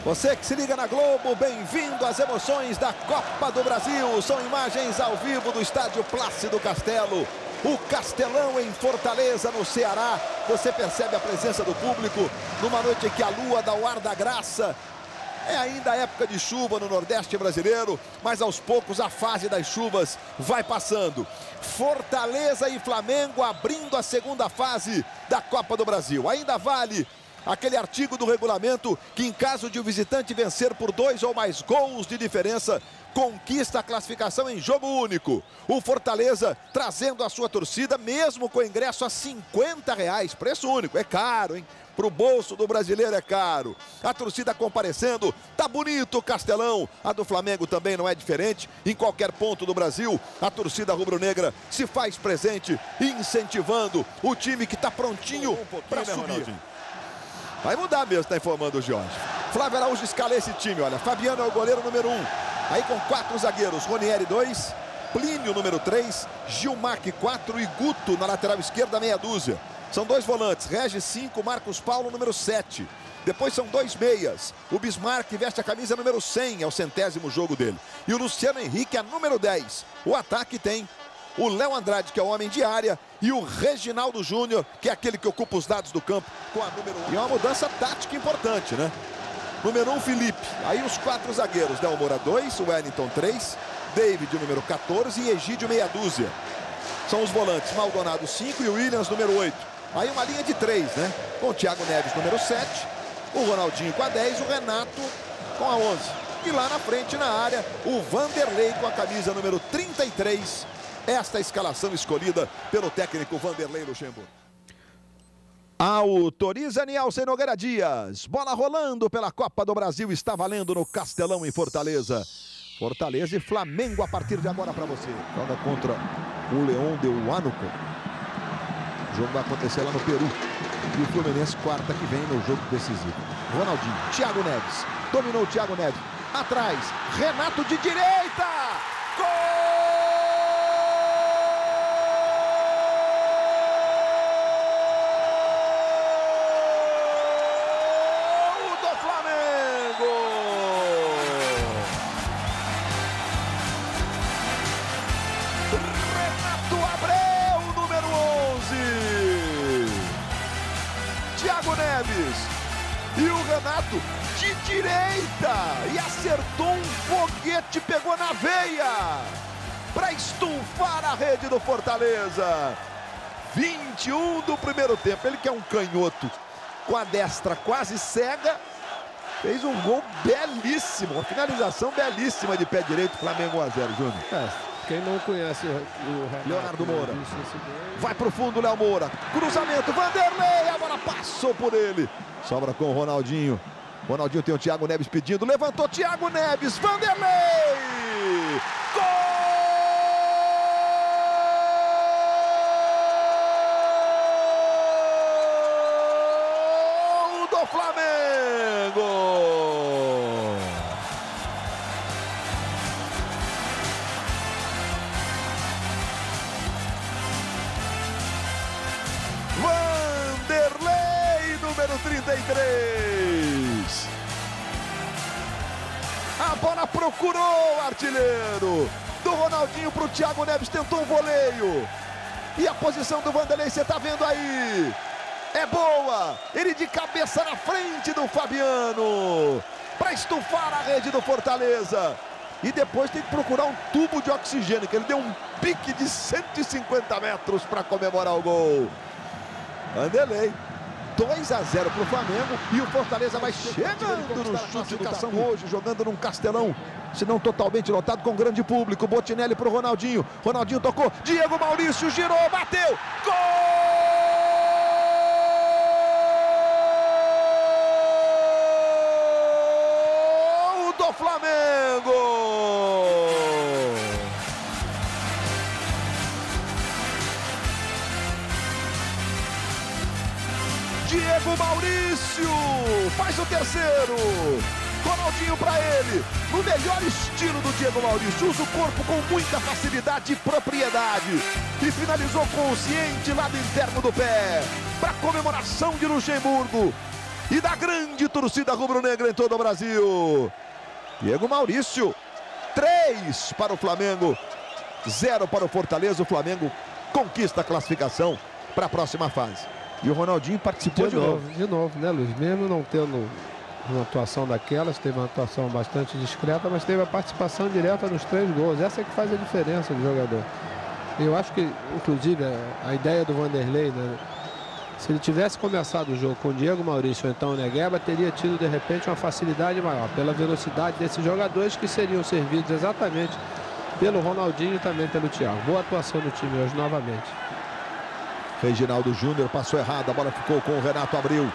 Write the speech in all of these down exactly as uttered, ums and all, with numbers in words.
Você que se liga na Globo, bem-vindo às emoções da Copa do Brasil. São imagens ao vivo do estádio Plácido Castelo. O Castelão em Fortaleza, no Ceará. Você percebe a presença do público numa noite em que a lua dá o ar da graça. É ainda época de chuva no Nordeste brasileiro, mas aos poucos a fase das chuvas vai passando. Fortaleza e Flamengo abrindo a segunda fase da Copa do Brasil. Ainda vale aquele artigo do regulamento que, em caso de o visitante vencer por dois ou mais gols de diferença, conquista a classificação em jogo único. O Fortaleza trazendo a sua torcida, mesmo com ingresso a cinquenta reais, preço único. É caro, hein? Para o bolso do brasileiro é caro. A torcida comparecendo, tá bonito o Castelão. A do Flamengo também não é diferente. Em qualquer ponto do Brasil, a torcida rubro-negra se faz presente, incentivando o time que tá prontinho um para subir. Né, vai mudar mesmo, tá informando o Jorge. Flávio Araújo escala esse time, olha. Fabiano é o goleiro número um. Aí com quatro zagueiros, Ronieri dois, Plínio número três, Gilmac quatro e Guto na lateral esquerda, meia dúzia. São dois volantes, Regis cinco, Marcos Paulo número sete. Depois são dois meias. O Bismarck veste a camisa número cem, é o centésimo jogo dele. E o Luciano Henrique é número dez. O ataque tem o Léo Andrade, que é o homem de área, e o Reginaldo Júnior, que é aquele que ocupa os lados do campo com a número um. E é uma mudança tática importante, né? Número um, Felipe. Aí os quatro zagueiros, Del Moura dois, o Wellington três, David número quatorze e Egídio meia dúzia. São os volantes, Maldonado cinco e o Williams número oito. Aí uma linha de três, né? Com o Thiago Neves número sete, o Ronaldinho com a dez, o Renato com a onze. E lá na frente, na área, o Vanderlei com a camisa número trinta e três. Esta escalação escolhida pelo técnico Vanderlei Luxemburgo. Autoriza Nielsen Nogueira Dias. Bola rolando pela Copa do Brasil. Está valendo no Castelão em Fortaleza. Fortaleza e Flamengo a partir de agora para você. Joga contra o Leão de Huánuco. O jogo vai acontecer lá no Peru. E o Fluminense quarta que vem no jogo decisivo. Ronaldinho, Thiago Neves. Dominou o Thiago Neves. Atrás, Renato de direita. Gol! Neves e o Renato de direita e acertou um foguete, pegou na veia para estufar a rede do Fortaleza. vinte e um do primeiro tempo. Ele que é um canhoto com a destra quase cega, fez um gol belíssimo, uma finalização belíssima de pé direito. Flamengo um a zero, Júnior. É, quem não conhece o Renato, Leonardo Moura vai pro fundo, Léo Moura, cruzamento, Vanderlei, a bola passou por ele, sobra com o Ronaldinho. Ronaldinho tem o Thiago Neves pedindo, levantou Thiago Neves, Vanderlei, gol do Flamengo. Vanderlei, número trinta e três. A bola procurou o artilheiro. Do Ronaldinho para o Thiago Neves, tentou um voleio. E a posição do Vanderlei, você está vendo aí, é boa. Ele de cabeça na frente do Fabiano para estufar a rede do Fortaleza. E depois tem que procurar um tubo de oxigênio, que ele deu um pique de cento e cinquenta metros para comemorar o gol. Vanderlei, dois a zero para o Flamengo e o Fortaleza vai chegando no chute do Tação hoje, jogando num Castelão, se não totalmente lotado, com grande público. Botinelli para o Ronaldinho, Ronaldinho tocou, Diego Maurício girou, bateu, gol do Flamengo! Diego Maurício faz o terceiro. Ronaldinho para ele, no melhor estilo do Diego Maurício, usa o corpo com muita facilidade e propriedade e finalizou consciente lá do interno do pé para comemoração de Luxemburgo. e da grande torcida rubro-negra em todo o Brasil. Diego Maurício, três para o Flamengo, zero para o Fortaleza. O Flamengo conquista a classificação para a próxima fase. E o Ronaldinho participou de, de novo. novo. De novo, né, Luiz? Mesmo não tendo uma atuação daquelas, teve uma atuação bastante discreta, mas teve a participação direta nos três gols. Essa é que faz a diferença do jogador. Eu acho que, inclusive, a, a ideia do Vanderlei, né, se ele tivesse começado o jogo com o Diego Maurício ou então o Negueba, teria tido, de repente, uma facilidade maior, pela velocidade desses jogadores que seriam servidos exatamente pelo Ronaldinho e também pelo Thiago. Boa atuação do time hoje, novamente. Reginaldo Júnior passou errado, a bola ficou com o Renato Abreu.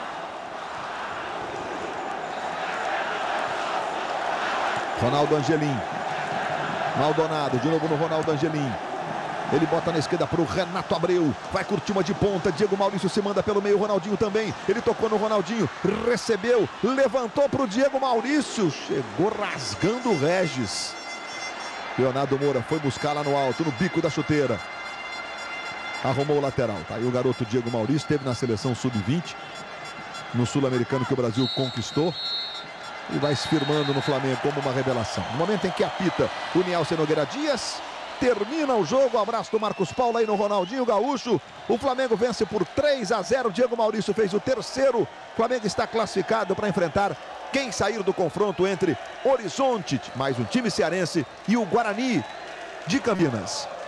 Ronaldo Angelim. Maldonado, de novo no Ronaldo Angelim. Ele bota na esquerda para o Renato Abreu. Vai curtir uma de ponta. Diego Maurício se manda pelo meio. Ronaldinho também. Ele tocou no Ronaldinho. Recebeu. Levantou para o Diego Maurício. Chegou rasgando o Regis. Leonardo Moura foi buscar lá no alto, no bico da chuteira. Arrumou o lateral. Tá aí o garoto Diego Maurício. Esteve na seleção sub vinte. No Sul-Americano que o Brasil conquistou. E vai se firmando no Flamengo como uma revelação. No momento em que apita o Nielsen Nogueira Dias, termina o jogo. Abraço do Marcos Paulo aí no Ronaldinho Gaúcho. O Flamengo vence por três a zero. Diego Maurício fez o terceiro. O Flamengo está classificado para enfrentar quem sair do confronto entre Horizonte, mais um time cearense, e o Guarani de Campinas.